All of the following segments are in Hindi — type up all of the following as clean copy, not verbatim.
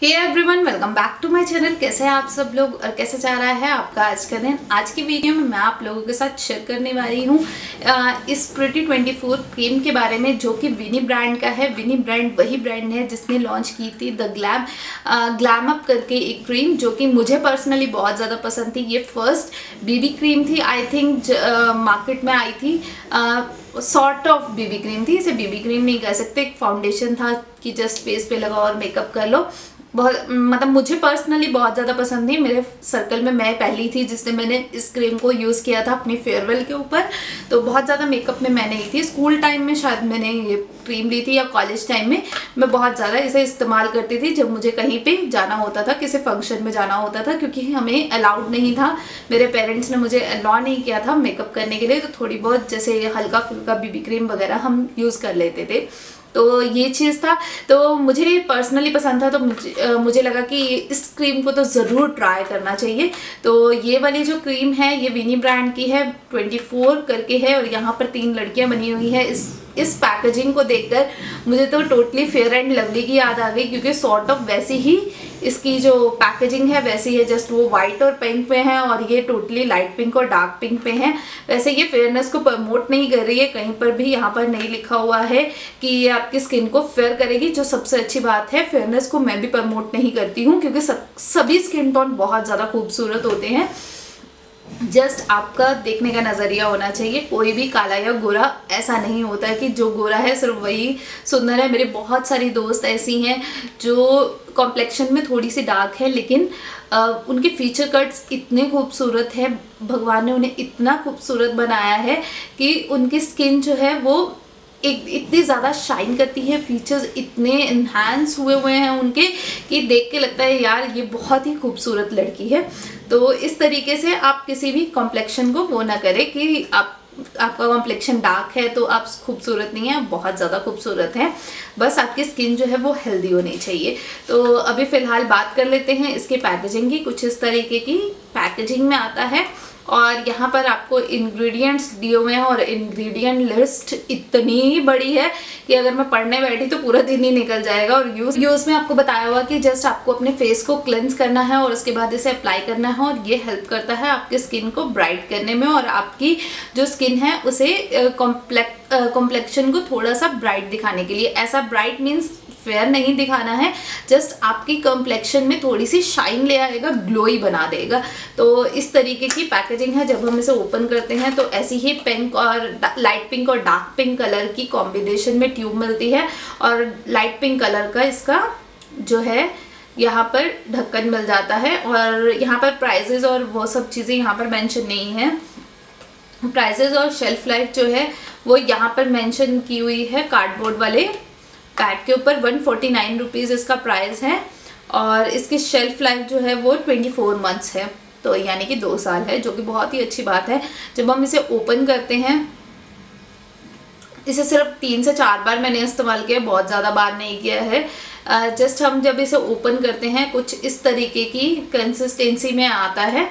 Hey everyone, welcome back to my channel. कैसे हैं आप सब लोग और कैसे जा रहा है आपका आज का दिन। आज की वीडियो में मैं आप लोगों के साथ शेयर करने वाली हूँ इस प्रिटी 24 क्रीम के बारे में, जो कि विनी ब्रांड का है। विनी ब्रांड वही ब्रांड है जिसने लॉन्च की थी द ग्लैम अप करके एक क्रीम, जो कि मुझे पर्सनली बहुत ज़्यादा पसंद थी। ये फर्स्ट बीबी क्रीम थी आई थिंक मार्केट में आई थी। सॉर्ट ऑफ बीबी क्रीम थी, इसे बीबी क्रीम नहीं कह सकते, एक फाउंडेशन था कि जस्ट फेस पे लगाओ और मेकअप कर लो। बहुत मतलब मुझे पर्सनली बहुत ज़्यादा पसंद थी। मेरे सर्कल में मैं पहली थी जिसने मैंने इस क्रीम को यूज़ किया था अपनी फेयरवेल के ऊपर। तो बहुत ज़्यादा मेकअप में मैं नहीं थी। स्कूल टाइम में शायद मैंने ये क्रीम ली थी या कॉलेज टाइम में मैं बहुत ज़्यादा इसे इस्तेमाल करती थी जब मुझे कहीं पे जाना होता था, किसी फंक्शन में जाना होता था, क्योंकि हमें अलाउड नहीं था। मेरे पेरेंट्स ने मुझे अलाउ नहीं किया था मेकअप करने के लिए, तो थोड़ी बहुत जैसे हल्का फुल्का बीबी क्रीम वगैरह हम यूज़ कर लेते थे। तो ये चीज़ था, तो मुझे पर्सनली पसंद था, तो मुझे लगा कि इस क्रीम को तो ज़रूर ट्राई करना चाहिए। तो ये वाली जो क्रीम है ये विनी ब्रांड की है, 24 करके है, और यहाँ पर 3 लड़कियाँ बनी हुई है। इस पैकेजिंग को देखकर मुझे तो टोटली फेयर एंड लवली की याद आ गई, क्योंकि सॉर्ट ऑफ वैसी ही इसकी जो पैकेजिंग है वैसी है, जस्ट वो वाइट और पिंक पे है और ये टोटली लाइट पिंक और डार्क पिंक पे है। वैसे ये फेयरनेस को प्रमोट नहीं कर रही है, कहीं पर भी यहाँ पर नहीं लिखा हुआ है कि ये आपकी स्किन को फेयर करेगी, जो सबसे अच्छी बात है। फेयरनेस को मैं भी प्रमोट नहीं करती हूँ, क्योंकि सभी स्किन टोन बहुत ज़्यादा खूबसूरत होते हैं। जस्ट आपका देखने का नज़रिया होना चाहिए। कोई भी काला या गोरा ऐसा नहीं होता है कि जो गोरा है सिर्फ वही सुंदर है। मेरे बहुत सारी दोस्त ऐसी हैं जो कॉम्प्लेक्शन में थोड़ी सी डार्क है, लेकिन उनके फीचर कट्स इतने खूबसूरत हैं, भगवान ने उन्हें इतना खूबसूरत बनाया है कि उनकी स्किन जो है वो इतनी ज़्यादा शाइन करती है। फीचर्स इतने इन्हांस हुए हैं उनके कि देख के लगता है यार ये बहुत ही खूबसूरत लड़की है। तो इस तरीके से आप किसी भी कॉम्प्लेक्शन को वो ना करें कि आपका कॉम्प्लेक्शन डार्क है तो आप खूबसूरत नहीं है, आप बहुत ज़्यादा खूबसूरत हैं। बस आपकी स्किन जो है वो हेल्दी होनी चाहिए। तो अभी फ़िलहाल बात कर लेते हैं इसके पैकेजिंग की। कुछ इस तरीके की पैकेजिंग में आता है, और यहाँ पर आपको इंग्रेडिएंट्स दिए हुए हैं, और इंग्रेडिएंट लिस्ट इतनी बड़ी है कि अगर मैं पढ़ने बैठी तो पूरा दिन ही निकल जाएगा। और यूज़ में आपको बताया हुआ कि जस्ट आपको अपने फेस को क्लेंस करना है और उसके बाद इसे अप्लाई करना है, और ये हेल्प करता है आपकी स्किन को ब्राइट करने में, और आपकी जो स्किन है उसे कॉम्प्लेक्शन को थोड़ा सा ब्राइट दिखाने के लिए। ऐसा ब्राइट मीन्स फेयर नहीं दिखाना है, जस्ट आपकी कॉम्प्लेक्शन में थोड़ी सी शाइन ले आएगा, ग्लोई बना देगा। तो इस तरीके की पैकेजिंग है। जब हम इसे ओपन करते हैं तो ऐसी ही पिंक और लाइट पिंक और डार्क पिंक कलर की कॉम्बिनेशन में ट्यूब मिलती है, और लाइट पिंक कलर का इसका जो है यहाँ पर ढक्कन मिल जाता है। और यहाँ पर प्राइजेज और वो सब चीज़ें यहाँ पर मेंशन नहीं है। प्राइजेज और शेल्फ लाइफ जो है वो यहाँ पर मेंशन की हुई है कार्डबोर्ड वाले पैड के ऊपर। 149 रुपीज़ इसका प्राइस है, और इसकी शेल्फ लाइफ जो है वो 24 मंथ्स है, तो यानी कि 2 साल है, जो कि बहुत ही अच्छी बात है। जब हम इसे ओपन करते हैं, इसे सिर्फ 3 से 4 बार मैंने इस्तेमाल किया, बहुत ज़्यादा बार नहीं किया है। जस्ट हम जब इसे ओपन करते हैं कुछ इस तरीके की कंसिस्टेंसी में आता है।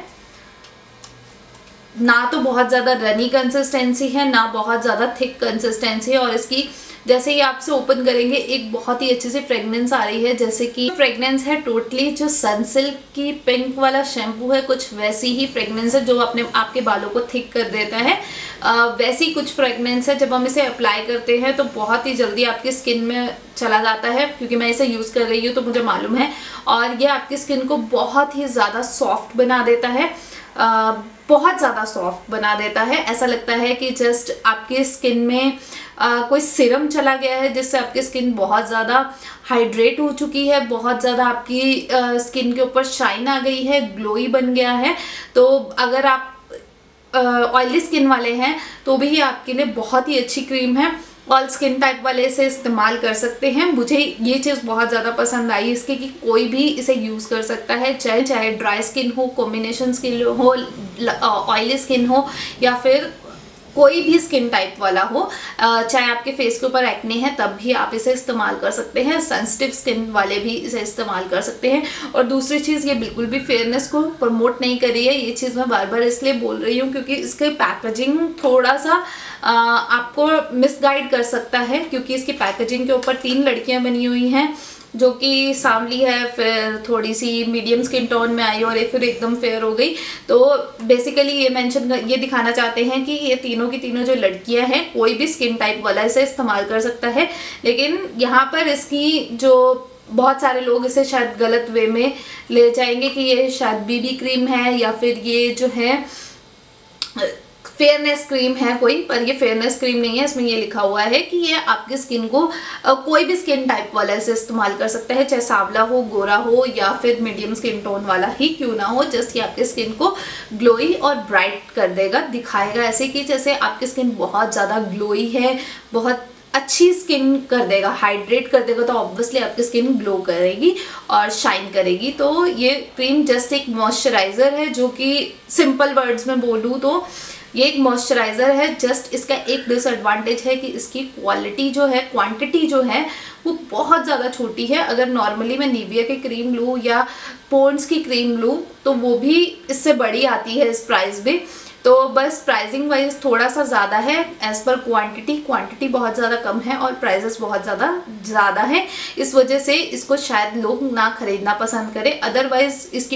ना तो बहुत ज़्यादा रनी कंसिस्टेंसी है, ना बहुत ज़्यादा थिक कंसिस्टेंसी है, और इसकी जैसे ही आप इसे ओपन करेंगे एक बहुत ही अच्छी सी फ्रेगनेंस आ रही है। जैसे कि फ्रेगनेंस है टोटली जो सनसिल्क की पिंक वाला शैम्पू है, कुछ वैसी ही फ्रेगनेंस है जो आपके बालों को थिक कर देता है। वैसी कुछ फ्रेगनेंस है। जब हम इसे अप्लाई करते हैं तो बहुत ही जल्दी आपकी स्किन में चला जाता है, क्योंकि मैं इसे यूज़ कर रही हूँ तो मुझे मालूम है। और ये आपकी स्किन को बहुत ही ज़्यादा सॉफ्ट बना देता है, बहुत ज़्यादा सॉफ्ट बना देता है। ऐसा लगता है कि जस्ट आपकी स्किन में कोई सीरम चला गया है, जिससे आपकी स्किन बहुत ज़्यादा हाइड्रेट हो चुकी है, बहुत ज़्यादा आपकी स्किन के ऊपर शाइन आ गई है, ग्लोई बन गया है। तो अगर आप ऑयली स्किन वाले हैं तो भी ये आपके लिए बहुत ही अच्छी क्रीम है। ऑल स्किन टाइप वाले इसे इस्तेमाल कर सकते हैं। मुझे ये चीज़ बहुत ज़्यादा पसंद आई इसकी कि कोई भी इसे यूज़ कर सकता है, चाहे ड्राई स्किन हो, कॉम्बिनेशन स्किन हो, ऑयली स्किन हो, या फिर कोई भी स्किन टाइप वाला हो। चाहे आपके फेस के ऊपर एक्ने है तब भी आप इसे इस्तेमाल कर सकते हैं, सेंसिटिव स्किन वाले भी इसे इस्तेमाल कर सकते हैं। और दूसरी चीज़, ये बिल्कुल भी फेयरनेस को प्रमोट नहीं कर रही है। ये चीज़ मैं बार बार इसलिए बोल रही हूँ क्योंकि इसके पैकेजिंग थोड़ा सा आपको मिसगाइड कर सकता है, क्योंकि इसकी पैकेजिंग के ऊपर 3 लड़कियाँ बनी हुई हैं जो कि सांवली है, फिर थोड़ी सी मीडियम स्किन टोन में आई और फिर एकदम फेयर हो गई। तो बेसिकली ये दिखाना चाहते हैं कि ये तीनों की तीनों जो लड़कियां हैं कोई भी स्किन टाइप वाला इसे इस्तेमाल कर सकता है। लेकिन यहाँ पर इसकी जो बहुत सारे लोग इसे शायद गलत वे में ले जाएंगे कि ये शायद बीबी क्रीम है या फिर ये जो है फेयरनेस क्रीम है कोई, पर ये फेयरनेस क्रीम नहीं है। इसमें ये लिखा हुआ है कि ये आपकी स्किन को कोई भी स्किन टाइप वाला इसे इस्तेमाल कर सकता है, चाहे सांवला हो, गोरा हो या फिर मीडियम स्किन टोन वाला ही क्यों ना हो। जस्ट ये आपकी स्किन को ग्लोई और ब्राइट कर देगा, दिखाएगा ऐसे कि जैसे आपकी स्किन बहुत ज़्यादा ग्लोई है, बहुत अच्छी स्किन कर देगा, हाइड्रेट कर देगा, तो ऑब्वियसली आपकी स्किन ग्लो करेगी और शाइन करेगी। तो ये क्रीम जस्ट एक मॉइस्चराइज़र है, जो कि सिंपल वर्ड्स में बोलूँ तो ये एक मॉइस्चराइज़र है। जस्ट इसका एक डिसएडवांटेज है कि इसकी क्वालिटी जो है, क्वांटिटी जो है वो बहुत ज़्यादा छोटी है। अगर नॉर्मली मैं निविया की क्रीम लूँ या पॉन्ड्स की क्रीम लूँ तो वो भी इससे बड़ी आती है इस प्राइस में। तो बस प्राइसिंग वाइज थोड़ा सा ज़्यादा है एज़ पर क्वांटिटी बहुत ज़्यादा कम है और प्राइसेस बहुत ज़्यादा है। इस वजह से इसको शायद लोग ना खरीदना पसंद करें। अदरवाइज़ इसकी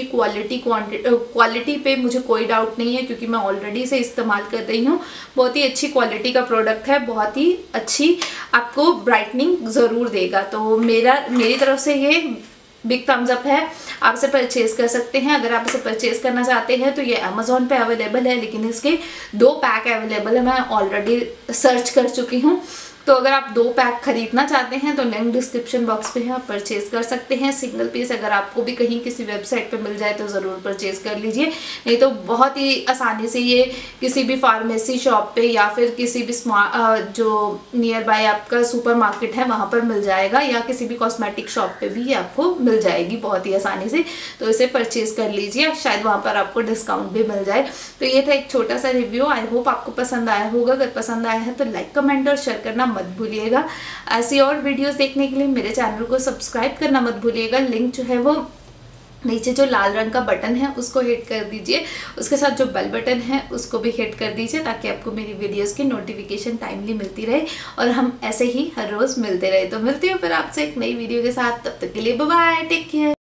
क्वालिटी पे मुझे कोई डाउट नहीं है, क्योंकि मैं ऑलरेडी इसे इस्तेमाल कर रही हूँ। बहुत ही अच्छी क्वालिटी का प्रोडक्ट है, बहुत ही अच्छी आपको ब्राइटनिंग ज़रूर देगा। तो मेरी तरफ से ये बिग थम्स अप है, आप इसे परचेज कर सकते हैं। अगर आप इसे परचेज करना चाहते हैं तो ये अमेजोन पे अवेलेबल है, लेकिन इसके 2 पैक अवेलेबल है, मैं ऑलरेडी सर्च कर चुकी हूँ। तो अगर आप 2 पैक खरीदना चाहते हैं तो लिंक डिस्क्रिप्शन बॉक्स पे है, आप परचेज कर सकते हैं। सिंगल पीस अगर आपको भी कहीं किसी वेबसाइट पे मिल जाए तो ज़रूर परचेज कर लीजिए, नहीं तो बहुत ही आसानी से ये किसी भी फार्मेसी शॉप पे या फिर किसी भी जो नियर बाय आपका सुपर मार्केट है वहाँ पर मिल जाएगा, या किसी भी कॉस्मेटिक शॉप पे भी ये आपको मिल जाएगी बहुत ही आसानी से। तो इसे परचेज कर लीजिए, शायद वहाँ पर आपको डिस्काउंट भी मिल जाए। तो ये था एक छोटा सा रिव्यू, आई होप आपको पसंद आया होगा। अगर पसंद आया है तो लाइक, कमेंट और शेयर करना मत भूलिएगा। ऐसी और वीडियोस देखने के लिए मेरे चैनल को सब्सक्राइब करना मत भूलिएगा। लिंक जो है वो नीचे जो लाल रंग का बटन है उसको हिट कर दीजिए, उसके साथ जो बेल बटन है उसको भी हिट कर दीजिए, ताकि आपको मेरी वीडियोस की नोटिफिकेशन टाइमली मिलती रहे और हम ऐसे ही हर रोज़ मिलते रहे। तो मिलती हूँ फिर आपसे एक नई वीडियो के साथ, तब तक के लिए बाय बाय, टेक केयर।